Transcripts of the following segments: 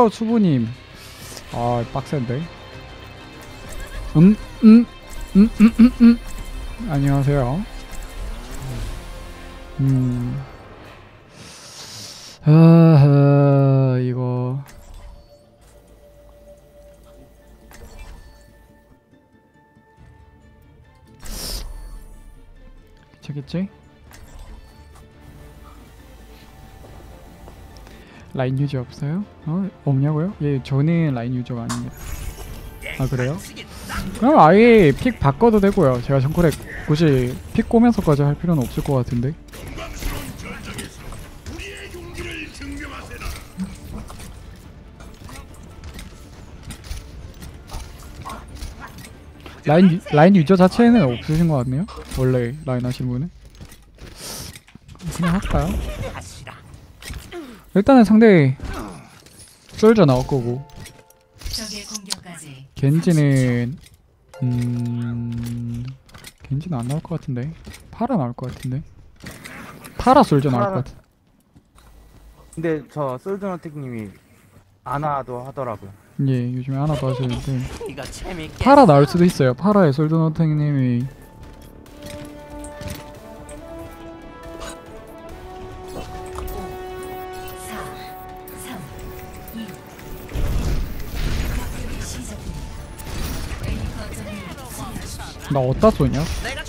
안녕하세요 수부님. 아 빡센데. 안녕하세요. 이거 괜찮겠지? 라인 유저 없어요? 없냐고요? 예, 저는 라인 유저가 아닙니다. 아 그래요? 그럼 아예 픽 바꿔도 되고요. 제가 정글에 굳이 픽 꼬면서까지 할 필요는 없을 것 같은데. 라인 유저 자체는 없으신 것 같네요. 원래 라인 하시는 분은. 그냥 할까요? 일단은 상대 솔저 나올 거고. 겐지는 겐지는 안 나올 것 같은데. 파라 나올 것 같은데. 파라 솔저 나올 것 같아. 근데 저 솔드너틱님이 아나도 하더라고요. 예, 요즘에 하나도 하시는데 파라 나올 수도 있어요. 파라의 솔드너틱님이 나 어디다 쏘냐?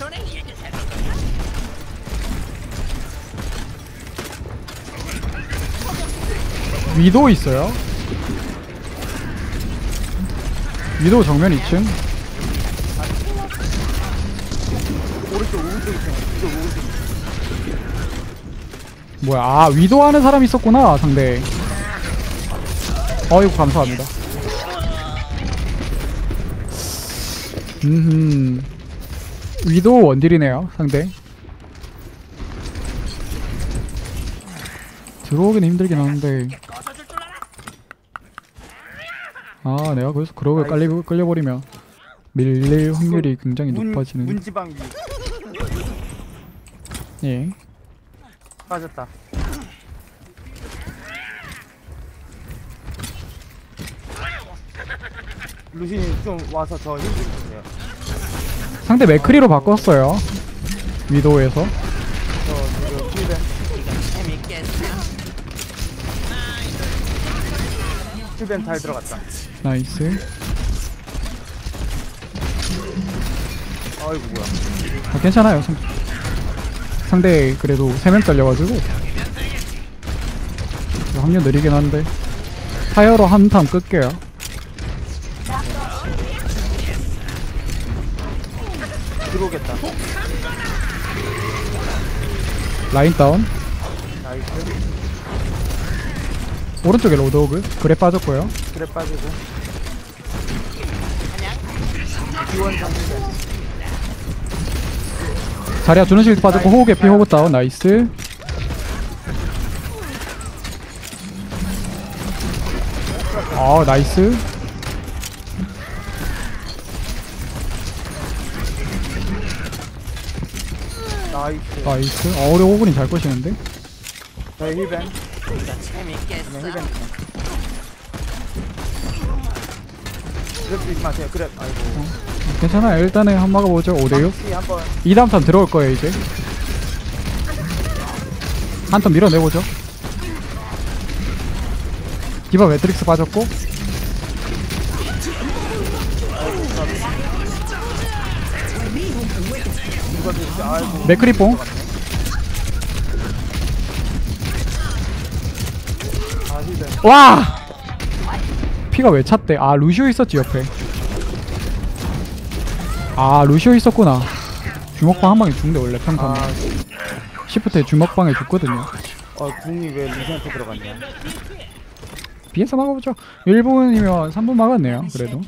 위도 있어요? 위도 정면 2층? 오른쪽 있어요. 오른쪽. 뭐야, 아 위도 하는 사람 있었구나 상대. 어이구 감사합니다. 위도 원딜이네요 상대. 들어오긴 힘들긴 하는데 아 내가 그래서 그러고 끌려버리면 밀릴 확률이 굉장히 높아지는. 문지방이 예. 빠졌다. 루시님 좀 와서 저 힘 좀 주세요. 상대 맥크리로 바꿨어요 위도에서. 저 지금 힐벤 잘 들어갔다. 나이스. 아이고 뭐야. 아, 괜찮아요. 상대 그래도 3명 잘려가지고 확률 느리긴 한데 타이어로 한 탐 끌게요. 들어오겠다. 라인 다운. 나이스. 오른쪽에 로드오그 그래 빠졌고요. 그래 빠지고. 지원 장면. 자리야 주는 실드 빠졌고 호흡 개피 호흡 다운. 나이스. 아 나이스. 나이스. 어려 호군이 잘 꼬시는데. 저희 힐벤. 그냥 힐벤. 그랩 주지 마세요. 그랩. 아이고. 괜찮아요. 일단은 한 막아보죠. 5대6. 2다음 턴 들어올 거예요 이제. 한 턴 밀어내보죠. 디바 매트릭스 빠졌고. 맥크리뽕. 와! 피가 왜 찼대? 아 루시오 있었지 옆에. 아 루시오 있었구나. 주먹방 한 방에 죽는데 원래 평타. 시프트에 주먹방에 죽거든요. 궁이 왜 루시한테 들어갔냐? 비에서 막아보죠. 1분이면 3분 막았네요. 그래도.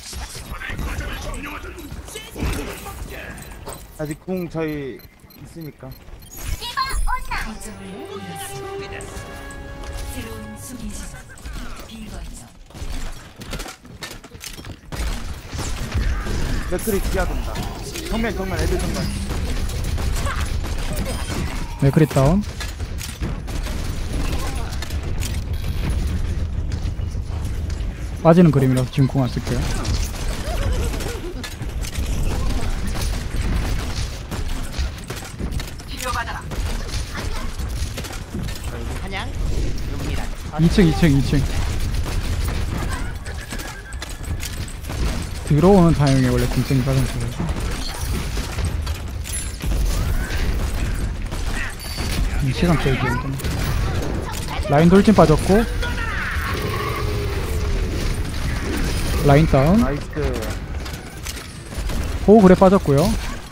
아직 궁 저희 있으니까. 맥크리 기아된다. 정면 애들 정면. 맥크리 다운. 빠지는 그림이라서 지금 공 안 쓸게요. 사냥 용이란 2층 들어오는 타이밍에 원래 궁cen이 빠져서 이 시간 끌기 일단 라인 돌진 빠졌고 라인 다운 나이스. 호우 그래 빠졌고요.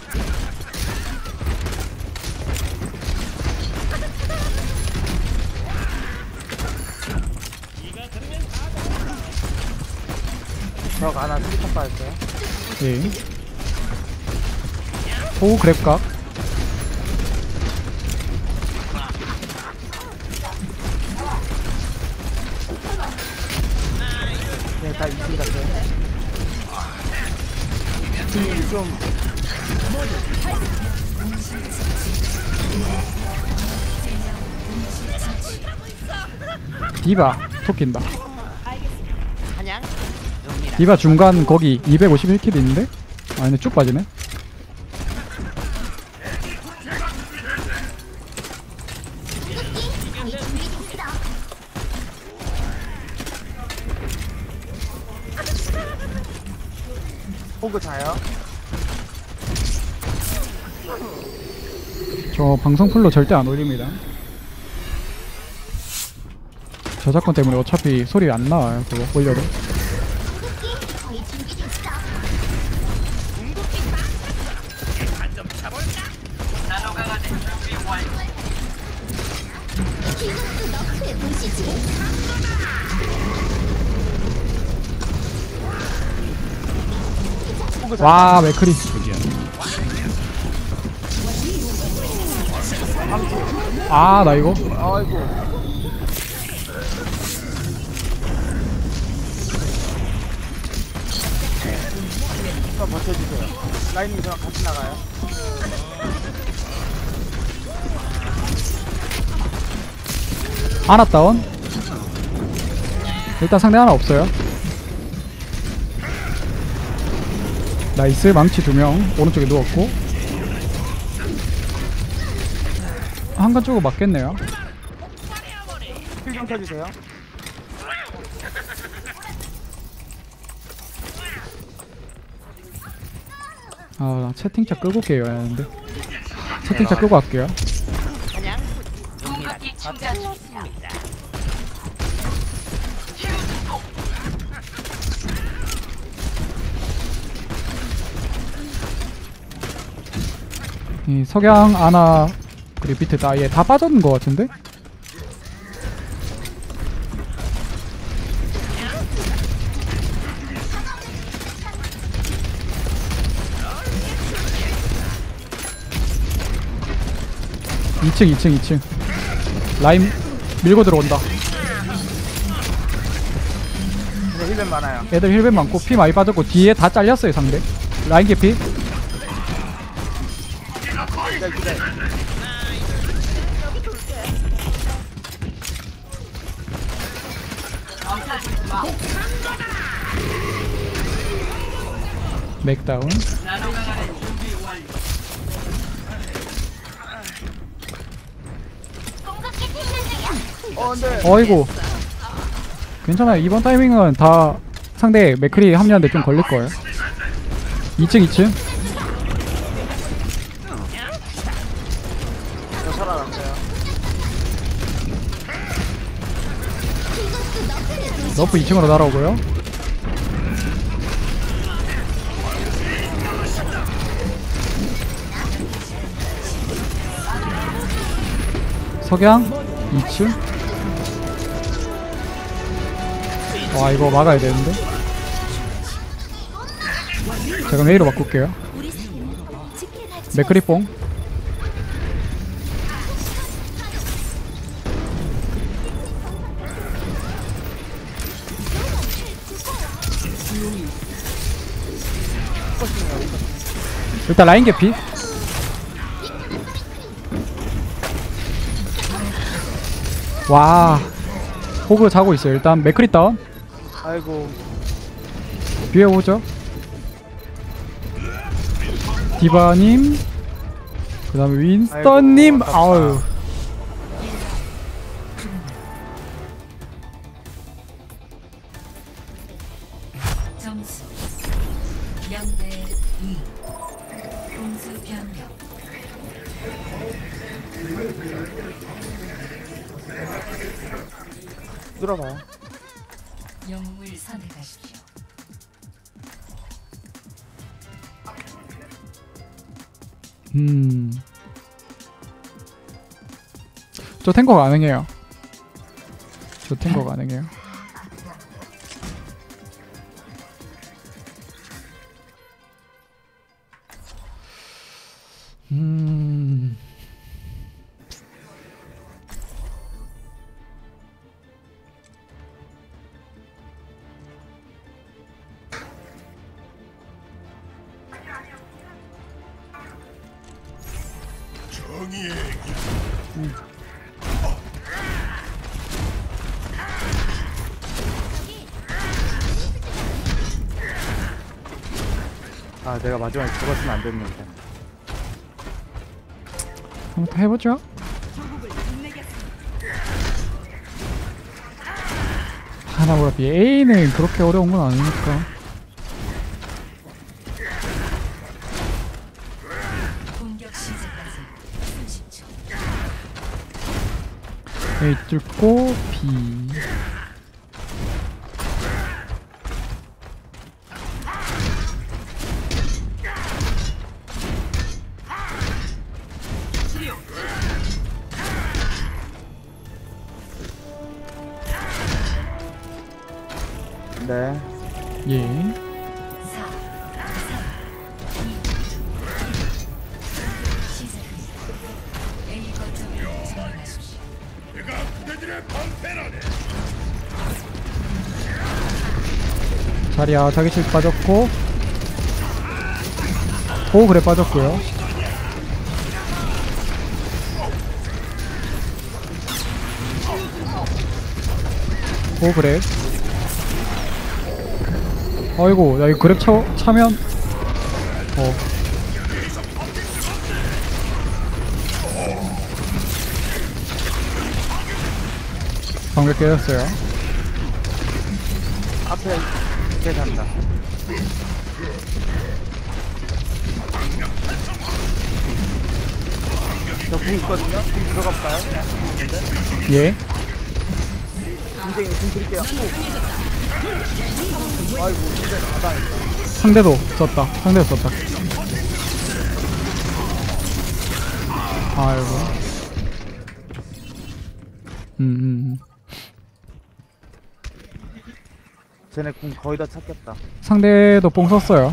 적 하나 수리탄 빠졌어요. 예. 호우 그랩각 네, 다 2층 갔어요. 좀 디바 토낀다. 사냥 용이란 디바 중간 거기 251킬 있는데? 아 근데 쭉 빠지네. 호그 자요. 저 방송 풀로 절대 안 올립니다. 저작권 때문에 어차피 소리 안 나와요. 그거 올려도. 호그 자. 와 맥크리. 아 나 이거 아이고. 좀 버텨주세요. 라인님 저랑 같이 나가요. 하나 다운. 일단 상대 하나 없어요. 나이스 망치 2명 오른쪽에 누웠고 한간 쪽으로 맞겠네요. 힐 좀 켜주세요. 아 나 채팅창 끄고 올게요 하는데 채팅창 끄고 갈게요. 사냥 용이란 충전입니다. 이 석양 아나 그리고 비트 다 얘 다 빠졌는 것 같은데? (2층) 2층 라인 밀고 들어온다. 근데 힐벤 많아요. 애들 힐벤 많고 피 많이 빠졌고 뒤에 다 잘렸어요 상대. 라인 개피. 기다려, 기다려. 맥다운. 근데 어이구 괜찮아요. 이번 타이밍은 다 상대 맥크리 합류하는데 좀 걸릴 거예요. 2층 저 살아났어요. 너프 2층으로 날아오고요. 석양 2층. 와 이거 막아야 되는데. 제가 메이로 바꿀게요. 맥크리 뽕. 일단 라인 개피. 와 호그 자고 있어요. 일단 맥크리 다운. 아이고. 뒤에 오죠. 디바님, 그 다음에 윈스턴님. 아이고, 아유, 점수 0대 2 공수 변경 들어가요. 영웅을 선택하십시오. 저 탱커 가능해요. 저 탱커 가능해요. 아, 내가 마지막에 죽었으면 안 됐는데. 한번 더 해보죠. 하나 뭐라비 A는 그렇게 어려운 건 아니니까. 공격 시작까지 30초. A 뚫고 B. 네. 예. 4 3 2 시작합니다. A 거점을 점령하십시오. 자리야 자기실 빠졌고. 오 그래 빠졌고요. 오 그래. 아이고 나 이거 그랩 차면 방벽 깨졌어요. 앞에 이렇게 간다. 저궁 있거든요? 궁 들어가 볼까요? 예. 굉장히 궁 드릴게요. 아이고, 진짜 가당했다. 상대도 썼다. 아이고. 쟤네 궁 거의 다 찾겠다. 상대도 뽕 썼어요.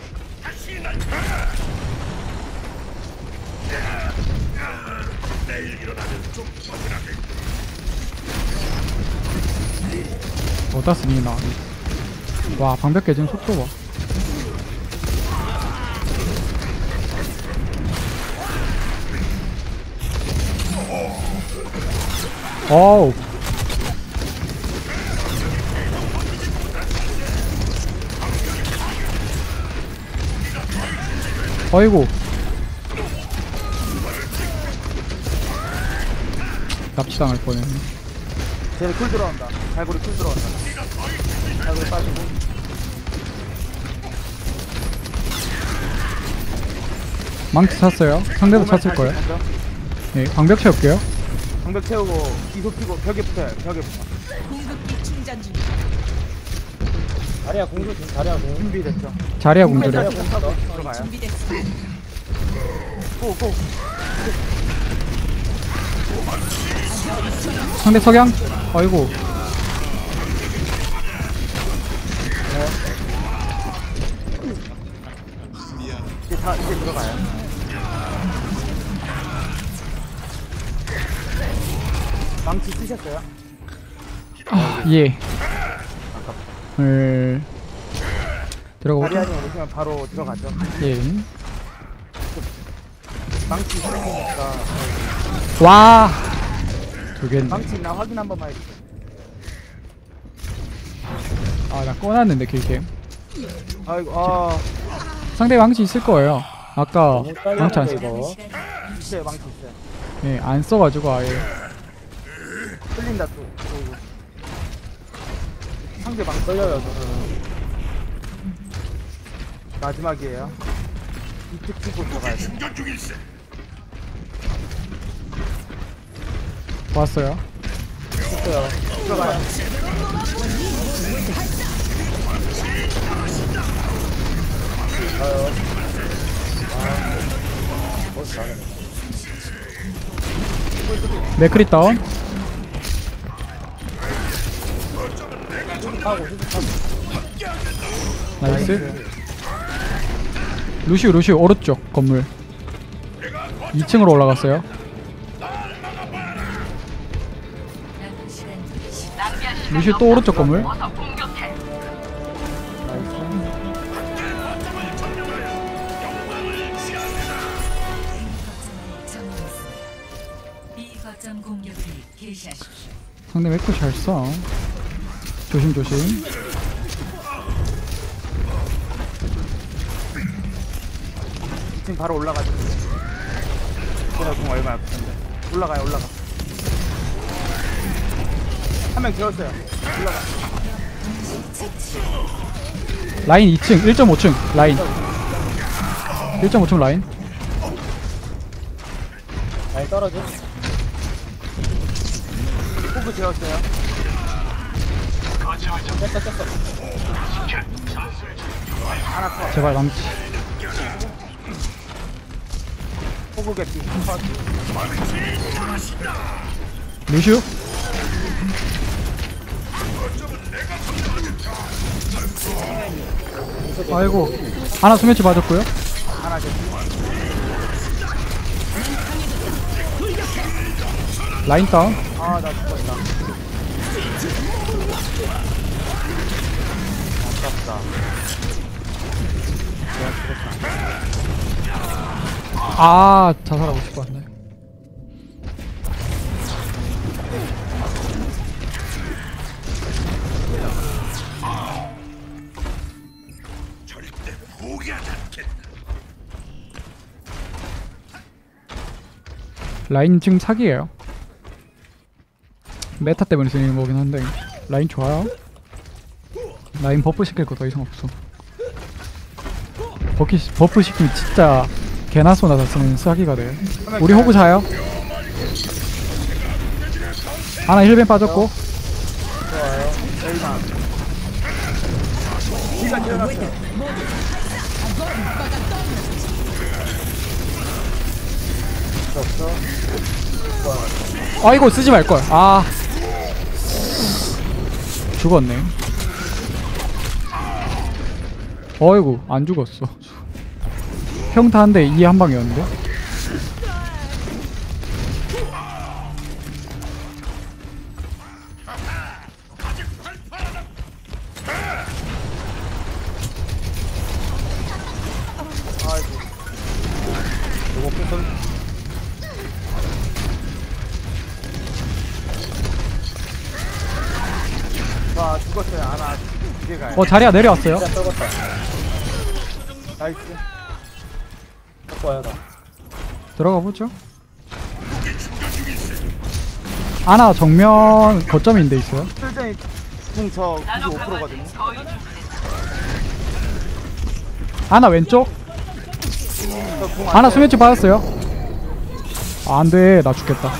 어디다 쓰니 나. 와 방벽 깨진 속도 봐. 어우. 어이구. 납치당할 뻔했네. 쟤네 쿨 들어온다. 갈고리 쿨 들어온다. 갈고리 빠지고. 망치 찼어요. 상대도 찼을 거예요. 네, 방벽 채울게요. 방벽 채우고 기소 피고 벽에 붙어요. 벽에 붙어. 공급기 충전 중. 자리야 공수 자리야 공 준비됐죠. 자리야 공조래. 들어가요. 준비됐습니다. 고고. 상대 석양. 아이고. 이제 들어가요. 망치 쓰셨어요? 아, 예. 들어가보죠. 자리아님 오시면 바로 들어가죠. 예. 망치 쓰시니까 와. 두 개인데. 망치 있나 확인 한 번만 해주세요. 아 나 꺼놨는데 킬캠. 아이고 상대 망치 있을 거예요. 아까 너무 망치 안 딸렸는데 써. 이거. 있어요 망치 있어요. 예, 안 써가지고 아예. 끌린다 또. 어이구. 상대 망치 떨려요 저는. 마지막이에요. 이쪽 치고 들어가야 돼. 왔어요. 했어요. 들어가요. 가요. 잘하네. 맥크리 다운. 하고 휴식하고. 나이스. 루시우 오른쪽 건물 2층으로 올라갔어요. 남은 시간 루시우 또 오른쪽 건물. B 거점 공격을 개시하십시오. 상대 맥크 잘 써. 조심. 지금 바로 올라가죠. 제가 공 얼마 없는데. 올라가요 올라가. 한 명 들었어요. 올라가. 라인 2층 1.5층 라인 1.5층 라인. 많이 떨어져. 호그 들었어요. 깼어. 하나 컷. 제발 망치. 호그 개피. 컷. 루시우. 아이고 하나 수면치 맞았고요. 하나 개피. 라인 다운. 나 죽었다. 아깝다. 아 자살하고 싶었네. 라인 지금 사기예요. 메타 때문에 쓰는 거긴 한데 라인 좋아요. 라인 버프 시킬 거 더 이상 없어. 버프 시키면 진짜 개나 소나 다 쓰는 사기가 돼. 우리 호구 자요. 하나 힐벤 빠졌고. 좋아요. 여기만. 니가 지어놨어. 없어. 아이고 쓰지 말걸. 아 죽었네. 어이구 안 죽었어. 평타 한 대 이 한 방이었는데. 아이고. 요거 패턴. 죽었어요. 하나. 뒤에 가요. 자리야 내려왔어요. 그냥 떨궜다. 나이스. 갖고 와요 나. 들어가 보죠. 아나 정면 거점인데 있어요. 실전이 궁저 95%거든요. 아나 왼쪽. 아나 수면치 받았어요. 아, 안돼 나 죽겠다.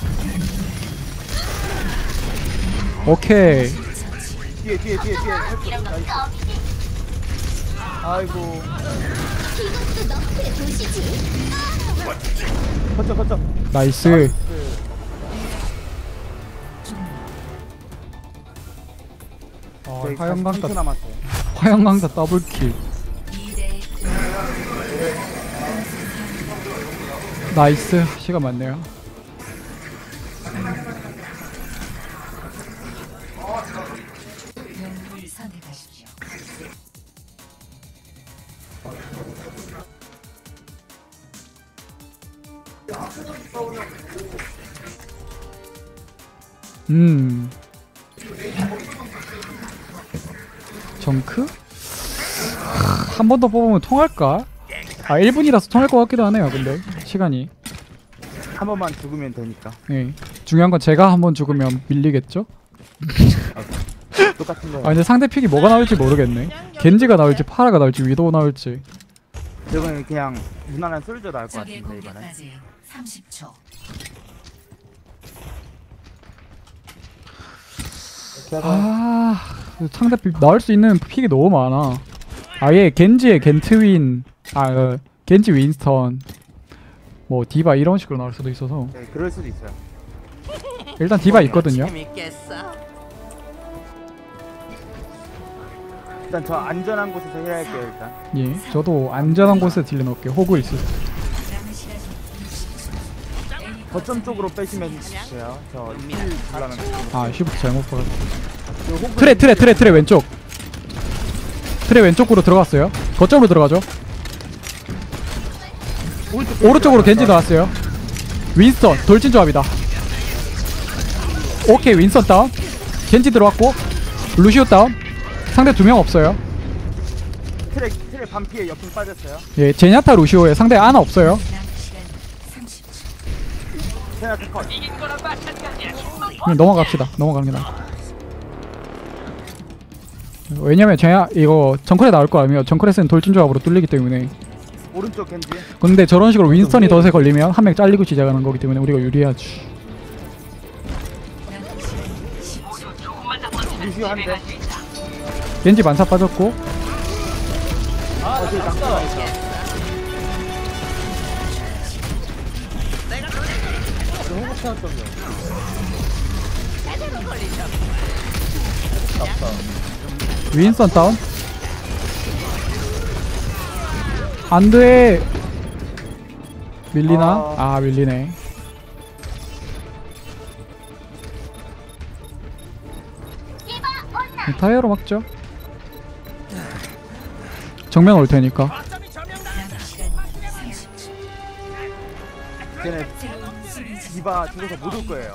오케이. 뒤에. 나이스. 아이고. 거쳐. 나이스. 저희 화영강타 30초 남았어요. 화영강타 더블킬. 2대 나이스. 시간 많네요. 영웅을 선택하십시오. 정크? 한 번 더 뽑으면 통할까? 아 1분이라서 통할 것 같기도 하네요. 근데 시간이. 한 번만 죽으면 되니까. 네. 중요한 건 제가 한 번 죽으면 밀리겠죠? 똑같은 거. 아 근데 상대 픽이 뭐가 나올지 모르겠네. 겐지가 나올지 파라가 나올지 위도우 나올지. 이번엔 그냥 무난한 솔저 나올 것 적의 같은데 이번엔. 공격까지 30초. 이렇게 하자. 아 상대 픽 나올 수 있는 픽이 너무 많아. 아예 겐지의 겐트윈, 겐지 윈스턴, 뭐 디바 이런 식으로 나올 수도 있어서 네, 그럴 수도 있어요. 일단 디바 있거든요. 재밌겠어. 일단 저 안전한 곳에서 해야 할게요 일단. 예, 저도 안전한 곳에 딜러 넣을게요. 호구 있을 때. 남은 시간 60초. A 거점 쪽으로 빼시면 돼요. 저 힐 불라면. 아 쉬프트 잘못 봐가지고. 그 호그 트레 왼쪽. 트레 왼쪽으로 들어갔어요. 거점으로 들어가죠. 오른쪽으로 겐지 나왔어요. 윈스턴 돌진 조합이다. 오케이 윈스턴 다운. 겐지 들어왔고 루시오 다운. 상대 2명 없어요. 트레 반피에 옆으로 빠졌어요. 예, 제냐타 루시오에 상대 아나 없어요. 남은 시간 30초. 제나타 컷. 그냥 넘어갑니다. 왜냐면 제가 이거 정크레 나올 거 아니에요. 정크레스는 돌진 조합으로 뚫리기 때문에. 오른쪽 겐지. 근데 저런 식으로 윈스턴이 덫에 걸리면 한 명 잘리고 시작하는 거기 때문에 우리가 유리하지. 남은 시간 10초. 루시오 한 대. 겐지 만사 빠졌고 어디 낙사 있어. 호구 태웠던데. 윈스턴 다운. 안돼. 밀리나? 아 밀리네. 타이어로 막죠. 정면 올 테니까. 남은 시간 30초. 쟤네 새로운 수비자. 디바 죽어서 못 올 거예요.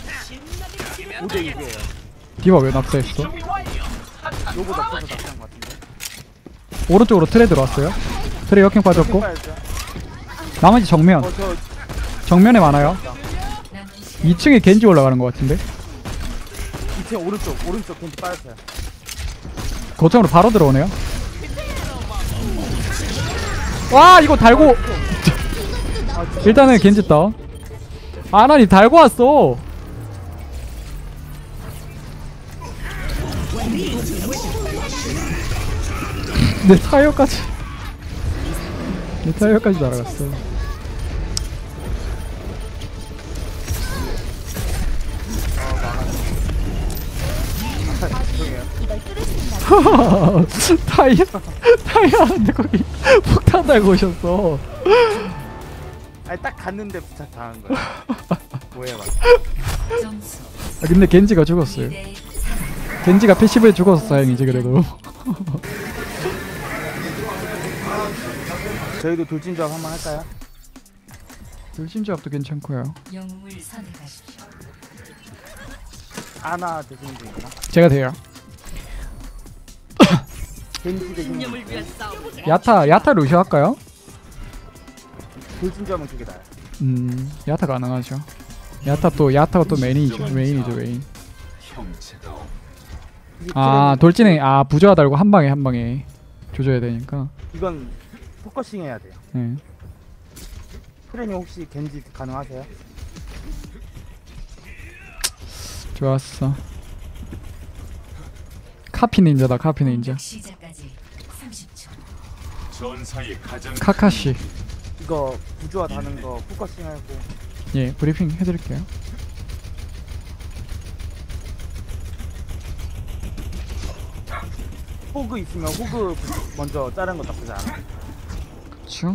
5대 2예요. 디바 왜 낙사했어? 요보다 커서 낙사한 것 같은데. 오른쪽으로 트레 들어왔어요. 트레 역행 빠졌고 빠졌어요. 나머지 정면. 저 정면에 많아요. 남은 시간 2층에 겐지 올라가는 것 같은데. 2층 오른쪽 겐지 빠졌어요. 거점으로 바로 들어오네요. 와 이거 달고 일단은 겐지 다운. 아나니 달고 왔어. 내 타이어까지 날아갔어. 타이어 하는데 거기 폭탄 달고 오셨어. 아니 딱 갔는데 부착 당한 거야. 뭐야 막. 점수. 아, 근데 겐지가 죽었어요. 2대 3. 겐지가 패시브에 죽어서 다행이지 그래도. 저희도 돌진 조합 한번 할까요? 돌진 조합도 괜찮고요. 영웅을 선택하십시오. 아나 대신 중이나? 제가 돼요. 겐지 대신 중. 야타 루시오 할까요? 돌진 조합은 그게 나아요. 야타 가능하죠. 야타가 또 메인이죠. 메인. 아 돌진에 부조화 달고 한 방에 조져야 되니까. 이건 포커싱 해야 돼요. 네. 프레님 혹시 겐지 가능하세요? 좋았어. 카피 닌자다. 카피 닌자. 공격 시작까지 30초. 카카시. 이거 부조화 다는 거 포커싱 하고. 예 브리핑 해드릴게요. 호그 있으면 호그 먼저 자른 거 나쁘지 않아. 그쵸?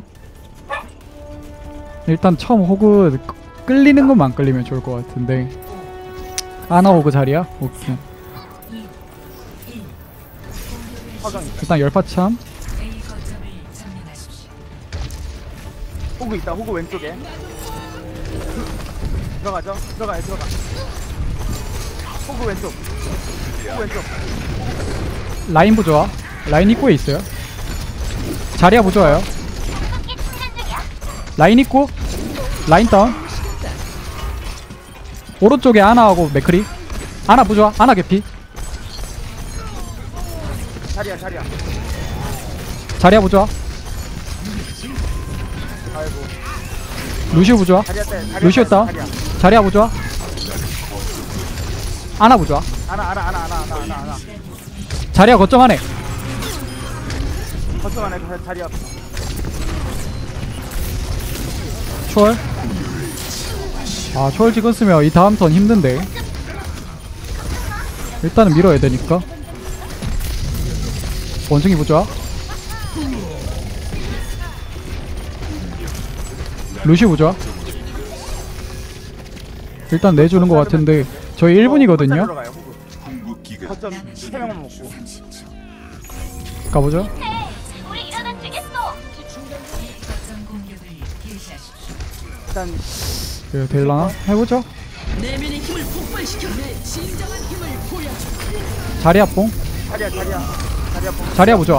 일단 처음 호그 끌리는 것만 끌리면 좋을 것 같은데. 아나 호그 자리야? 오케이. 2, 1. 화강 있다. 일단 열파참. A 거점을 점령하십시오. 호그 있다. 호그 왼쪽에. 들어가죠? 들어가. 호그 왼쪽. 호그 왼쪽. 라인 부좋아. 라인 입구에 있어요. 자리야 부좋아요. 라인 입구. 라인 다운. 오른쪽에 아나하고 맥크리. 아나 부좋아. 아나 개피. 자리야 자리야. 자리야 부좋아. 아이고. 루시우 부좋아. 자리야 때. 자리야 루시오 때, 다운. 자리야. 자리야 부좋아. 아나 부좋아. 하나. 자리야 거점 안에. 거점 안에 자리야. 초월. 아 초월 찍었으면 이 다음 턴 힘든데. 일단은 밀어야 되니까. 원숭이 부좋아. 루시 부좋아. 일단 내주는 것 같은데 저희 1분이거든요. 들어가요, 호구. 거점 3명만 먹고. 가보죠. 거점 공격을 개시하십시오. 일단 그 될라나? 해보죠. 자리야 뽕. 자리야 뽕. 자리야 부좋아.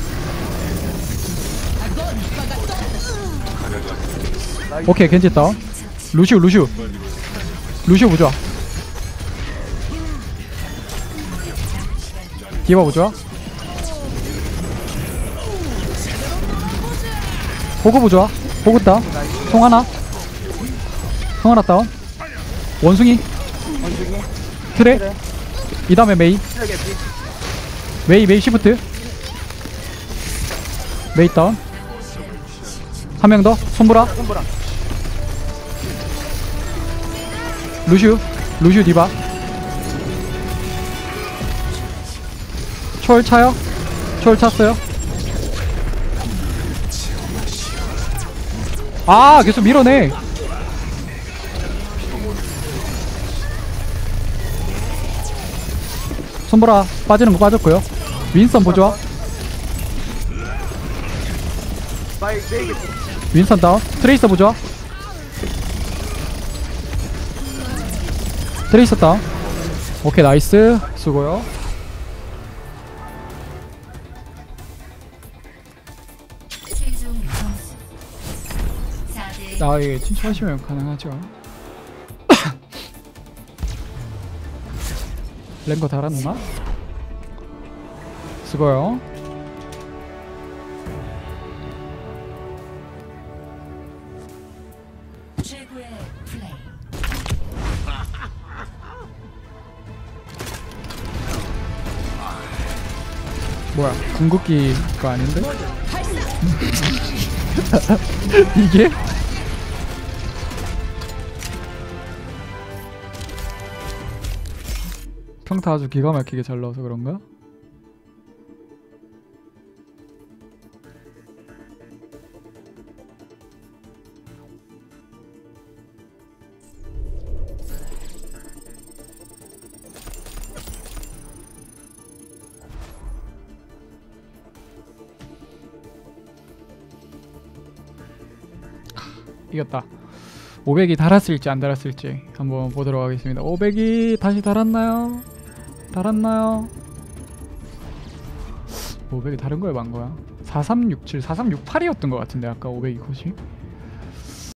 오케이 겐지 다운. 루시우 부좋아. 디바 부좋아. 호구 부좋아. 호구 다운. 송하나 다운. 원숭이 원숭이. 트레. 그래. 이 다음에 메이 시프트. 메이 다운. 한 명 더. 손보라. 손보라. 루슈 디바. 초월 차요. 초월 찼어요. 아 계속 밀어내. 손보라 빠지는 거 빠졌고요. 윈선 보조아. 메이 개피. 윈선 다운. 트레이서 보조아. 트레이서 다운. 오케이 나이스. 수고요. 최종 점수 4대 아 예 친추하시면 가능하죠. 랭거 달았나? 수고요. 최고의 플레이. 뭐야 궁극기가 아닌데? 이게? 평타 아주 기가 막히게 잘 넣어서 그런가? 이겼다. 500이 달았을지 안 달았을지 한번 보도록 하겠습니다. 500이 다시 달았나요? 500이 다른 거야 만 거야? 4367, 4368이었던 것 같은데 아까 500이 컷이?